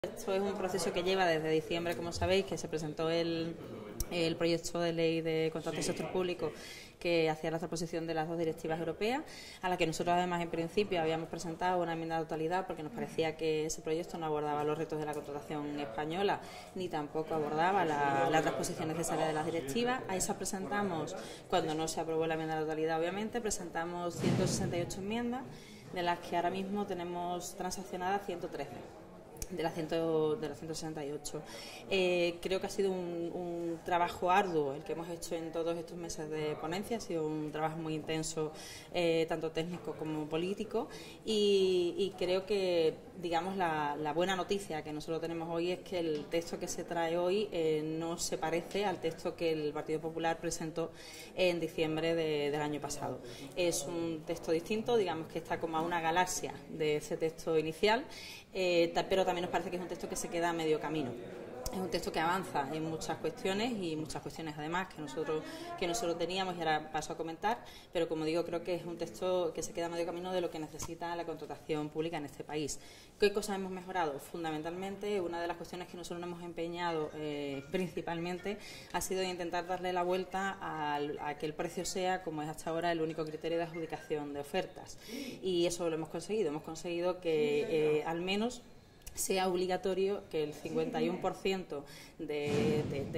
Esto es un proceso que lleva desde diciembre, como sabéis, que se presentó el proyecto de ley de contratos del sector público que hacía la transposición de las dos directivas europeas, a la que nosotros además en principio habíamos presentado una enmienda de totalidad porque nos parecía que ese proyecto no abordaba los retos de la contratación española ni tampoco abordaba la transposición necesaria de las directivas. A esa presentamos, cuando no se aprobó la enmienda de totalidad obviamente, presentamos 168 enmiendas, de las que ahora mismo tenemos transaccionadas 113. De las 168. Creo que ha sido un trabajo arduo el que hemos hecho en todos estos meses de ponencia, ha sido un trabajo muy intenso, tanto técnico como político, y creo que, digamos, la buena noticia que nosotros tenemos hoy es que el texto que se trae hoy no se parece al texto que el Partido Popular presentó en diciembre del año pasado. Es un texto distinto, digamos que está como a una galaxia de ese texto inicial, pero también nos parece que es un texto que se queda a medio camino. Es un texto que avanza en muchas cuestiones y muchas cuestiones además que nosotros teníamos y ahora paso a comentar, pero como digo, creo que es un texto que se queda a medio camino de lo que necesita la contratación pública en este país. ¿Qué cosas hemos mejorado? Fundamentalmente, una de las cuestiones que nosotros nos hemos empeñado principalmente ha sido intentar darle la vuelta a que el precio sea, como es hasta ahora, el único criterio de adjudicación de ofertas. Y eso lo hemos conseguido. Hemos conseguido que al menos sea obligatorio que el 51% de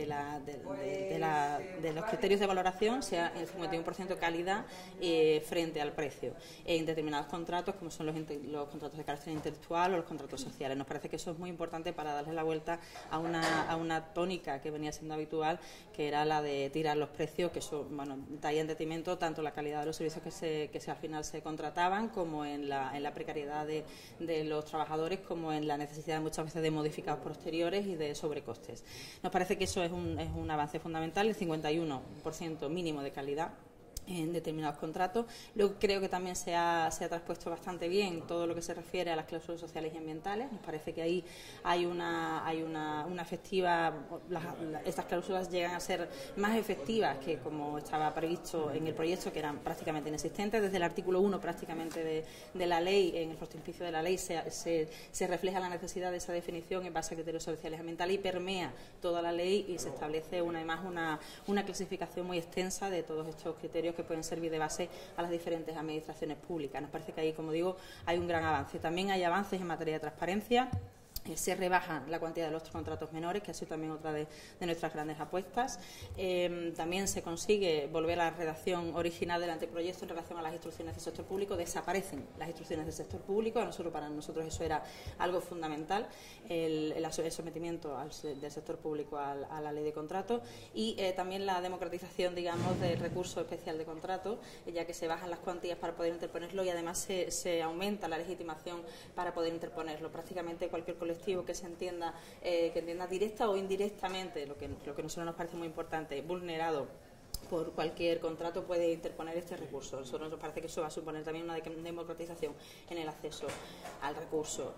los criterios de valoración sea el 51% calidad frente al precio en determinados contratos, como son los contratos de carácter intelectual o los contratos sociales. Nos parece que eso es muy importante para darle la vuelta a una tónica que venía siendo habitual, que era la de tirar los precios, que eso, bueno, traía en detrimento tanto la calidad de los servicios que al final se contrataban, como en la precariedad de los trabajadores, como en la necesidad muchas veces de modificados posteriores y de sobrecostes. Nos parece que eso es un avance fundamental, el 51% mínimo de calidad en determinados contratos. Luego creo que también se ha traspuesto bastante bien todo lo que se refiere a las cláusulas sociales y ambientales. Nos parece que ahí hay una efectiva, estas cláusulas llegan a ser más efectivas que como estaba previsto en el proyecto, que eran prácticamente inexistentes. Desde el artículo 1 prácticamente de la ley, en el frontispicio de la ley se refleja la necesidad de esa definición en base a criterios sociales y ambientales y permea toda la ley, y se establece además una clasificación muy extensa de todos estos criterios que pueden servir de base a las diferentes administraciones públicas. Nos parece que ahí, como digo, hay un gran avance. También hay avances en materia de transparencia. Se rebaja la cantidad de los contratos menores, que ha sido también otra de nuestras grandes apuestas. También se consigue volver a la redacción original del anteproyecto en relación a las instrucciones del sector público. Desaparecen las instrucciones del sector público. Para nosotros eso era algo fundamental, el sometimiento del sector público a la ley de contratos, y también la democratización, digamos, del recurso especial de contrato, ya que se bajan las cuantías para poder interponerlo y además se aumenta la legitimación para poder interponerlo. Prácticamente cualquier colectivo que entienda directa o indirectamente, lo que a nosotros nos parece muy importante, vulnerado por cualquier contrato, puede interponer este recurso. A nosotros nos parece que eso va a suponer también una democratización en el acceso al recurso.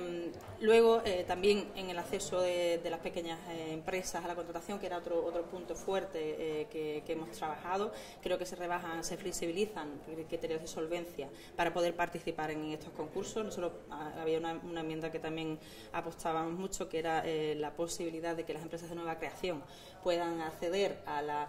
Luego, también en el acceso de las pequeñas empresas a la contratación, que era otro punto fuerte que hemos trabajado, creo que se flexibilizan criterios de solvencia para poder participar en estos concursos. Nosotros había una enmienda que también apostábamos mucho, que era la posibilidad de que las empresas de nueva creación puedan acceder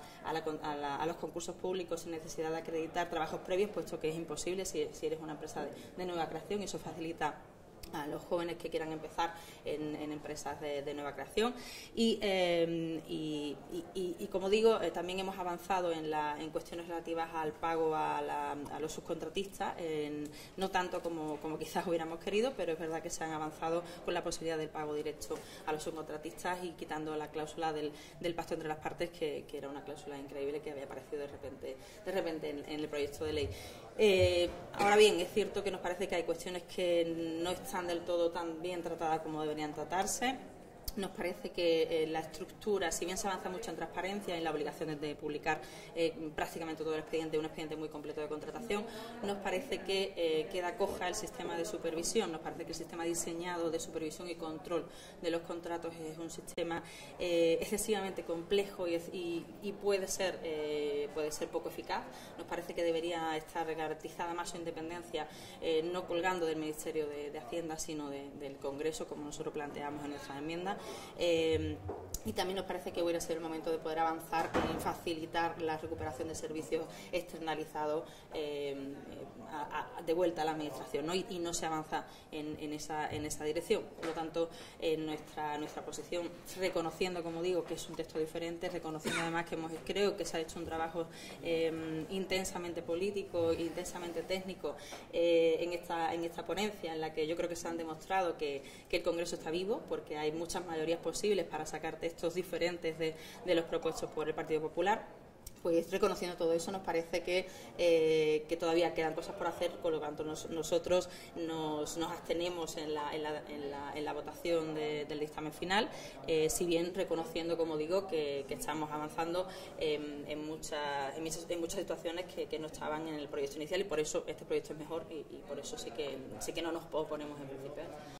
a los concursos públicos sin necesidad de acreditar trabajos previos, puesto que es imposible si eres una empresa de nueva creación, y eso facilita a los jóvenes que quieran empezar en empresas de nueva creación. Y como digo, también hemos avanzado en cuestiones relativas al pago a los subcontratistas, no tanto como quizás hubiéramos querido, pero es verdad que se han avanzado con la posibilidad del pago directo a los subcontratistas y quitando la cláusula del pacto entre las partes, que era una cláusula increíble que había aparecido de repente en el proyecto de ley. Ahora bien, es cierto que nos parece que hay cuestiones que no están del todo tan bien tratadas como deberían tratarse. Nos parece que la estructura, si bien se avanza mucho en transparencia, en la obligación de publicar prácticamente todo el expediente, un expediente muy completo de contratación, nos parece que queda coja el sistema de supervisión. Nos parece que el sistema diseñado de supervisión y control de los contratos es un sistema excesivamente complejo y puede ser poco eficaz. Nos parece que debería estar garantizada más su independencia, no colgando del Ministerio de Hacienda, sino del Congreso, como nosotros planteamos en nuestra enmienda. Y también nos parece que hubiera sido el momento de poder avanzar en facilitar la recuperación de servicios externalizados de vuelta a la Administración, ¿no? Y no se avanza en esa dirección. Por lo tanto, nuestra posición, reconociendo, como digo, que es un texto diferente, reconociendo además que creo que se ha hecho un trabajo intensamente político, intensamente técnico en esta ponencia, en la que yo creo que se han demostrado que el Congreso está vivo, porque hay muchas mayorías posibles para sacar textos diferentes de los propuestos por el Partido Popular. Pues reconociendo todo eso, nos parece que todavía quedan cosas por hacer, por lo tanto nosotros nos abstenemos en la votación del dictamen final, si bien reconociendo, como digo, que estamos avanzando en muchas situaciones que no estaban en el proyecto inicial, y por eso este proyecto es mejor y por eso sí que no nos oponemos en principio.